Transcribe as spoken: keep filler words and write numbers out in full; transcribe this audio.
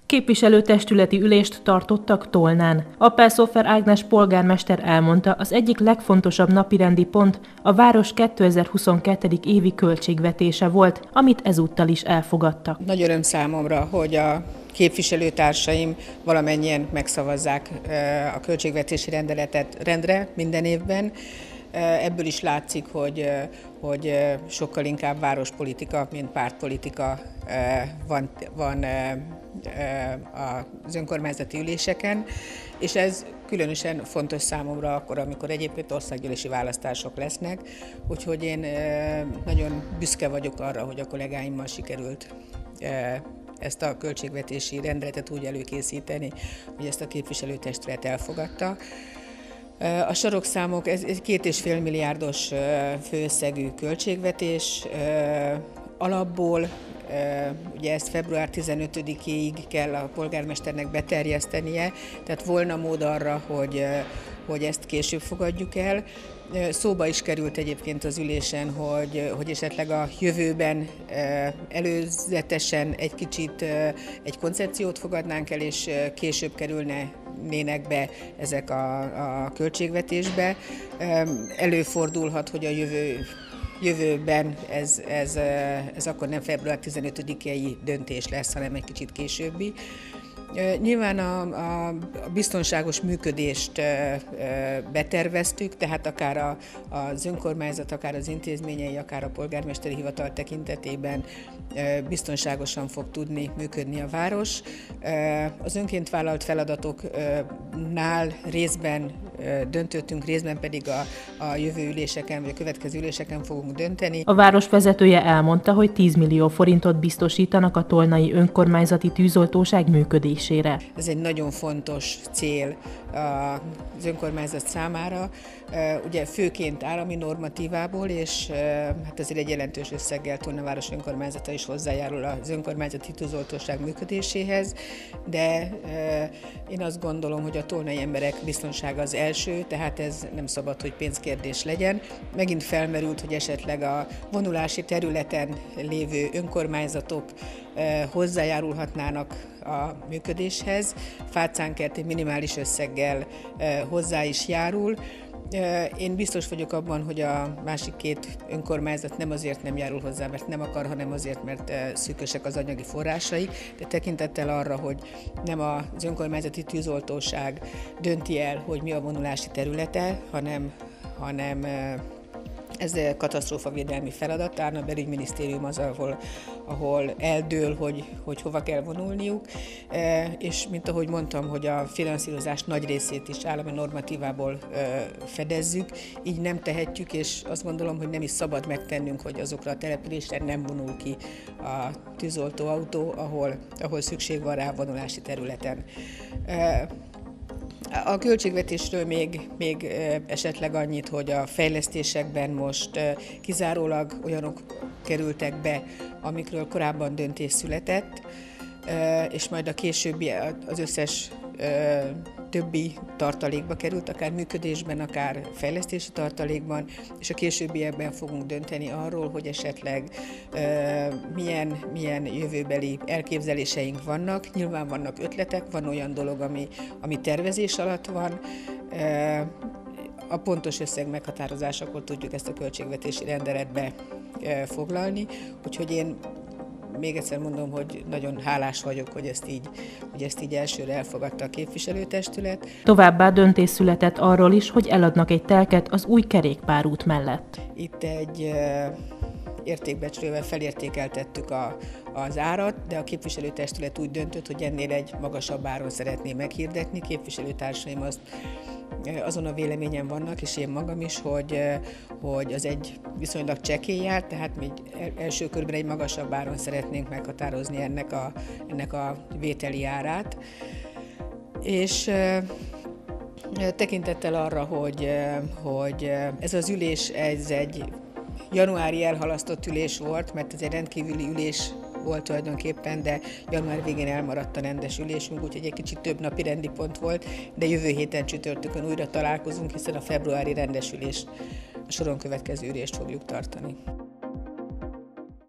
Képviselőtestületi ülést tartottak Tolnán. Appelszóffer Ágnes polgármester elmondta, az egyik legfontosabb napirendi pont a város kétezer-huszonkettő. évi költségvetése volt, amit ezúttal is elfogadtak. Nagy öröm számomra, hogy a képviselőtársaim valamennyien megszavazzák a költségvetési rendeletet rendre minden évben. Ebből is látszik, hogy, hogy sokkal inkább várospolitika, mint pártpolitika van, van az önkormányzati üléseken, és ez különösen fontos számomra akkor, amikor egyébként országgyűlési választások lesznek, úgyhogy én nagyon büszke vagyok arra, hogy a kollégáimmal sikerült ezt a költségvetési rendeletet úgy előkészíteni, hogy ezt a képviselőtestület elfogadta. A sarokszámok, ez egy két és fél milliárdos főösszegű költségvetés alapból, ugye ezt február tizenötödikéig kell a polgármesternek beterjesztenie, tehát volna mód arra, hogy, hogy ezt később fogadjuk el. Szóba is került egyébként az ülésen, hogy, hogy esetleg a jövőben előzetesen egy kicsit egy koncepciót fogadnánk el, és később kerülnének be ezek a, a költségvetésbe. Előfordulhat, hogy a jövő Jövőben ez, ez, ez akkor nem február tizenötödikei döntés lesz, hanem egy kicsit későbbi. Nyilván a, a, a biztonságos működést beterveztük, tehát akár a, az önkormányzat, akár az intézményei, akár a polgármesteri hivatal tekintetében biztonságosan fog tudni működni a város. Az önként vállalt feladatoknál részben döntöttünk, részben pedig a, a jövő üléseken, vagy a következő üléseken fogunk dönteni. A város vezetője elmondta, hogy tíz millió forintot biztosítanak a tolnai önkormányzati tűzoltóság működésére. Ez egy nagyon fontos cél az önkormányzat számára, ugye főként állami normatívából, és hát azért egy jelentős összeggel Tolna város önkormányzata is hozzájárul az önkormányzati tűzoltóság működéséhez, de én azt gondolom, hogy a tolnai emberek biztonsága az első, tehát ez nem szabad, hogy pénzkérdés legyen. Megint felmerült, hogy esetleg a vonulási területen lévő önkormányzatok hozzájárulhatnának a működéshez. Fácánkert egy minimális összeggel hozzá is járul. Én biztos vagyok abban, hogy a másik két önkormányzat nem azért nem járul hozzá, mert nem akar, hanem azért, mert szűkösek az anyagi forrásai, de tekintettel arra, hogy nem az önkormányzati tűzoltóság dönti el, hogy mi a vonulási területe, hanem, hanem ez katasztrófavédelmi feladat, Tárna belügyminisztérium az, ahol, ahol eldől, hogy, hogy hova kell vonulniuk, és mint ahogy mondtam, hogy a finanszírozás nagy részét is állami normatívából fedezzük, így nem tehetjük, és azt gondolom, hogy nem is szabad megtennünk, hogy azokra a településre nem vonul ki a tűzoltóautó, ahol, ahol szükség van rá vonulási területen. A költségvetésről még, még esetleg annyit, hogy a fejlesztésekben most kizárólag olyanok kerültek be, amikről korábban döntés született, és majd a későbbi az összes többi tartalékba került, akár működésben, akár fejlesztési tartalékban, és a későbbiekben fogunk dönteni arról, hogy esetleg milyen, milyen jövőbeli elképzeléseink vannak. Nyilván vannak ötletek, van olyan dolog, ami, ami tervezés alatt van. A pontos összeg meghatározásakor tudjuk ezt a költségvetési rendeletbe foglalni, úgyhogy én még egyszer mondom, hogy nagyon hálás vagyok, hogy ezt így, hogy ezt így elsőre elfogadta a képviselőtestület. Továbbá döntés született arról is, hogy eladnak egy telket az új kerékpárút mellett. Itt egy értékbecslővel felértékeltettük a, az árat, de a képviselőtestület úgy döntött, hogy ennél egy magasabb áron szeretné meghirdetni. Képviselőtársaim azt azon a véleményen vannak, és én magam is, hogy, hogy az egy viszonylag csekély jár, tehát mi első körben egy magasabb áron szeretnénk meghatározni ennek a, ennek a vételi árát. És tekintettel arra, hogy, hogy ez az ülés, ez egy januári elhalasztott ülés volt, mert ez egy rendkívüli ülés volt tulajdonképpen, de január végén elmaradt a rendes ülésünk, úgyhogy egy kicsit több napi rendi pont volt, de jövő héten csütörtökön újra találkozunk, hiszen a februári rendes ülés, a soron következő ülést fogjuk tartani.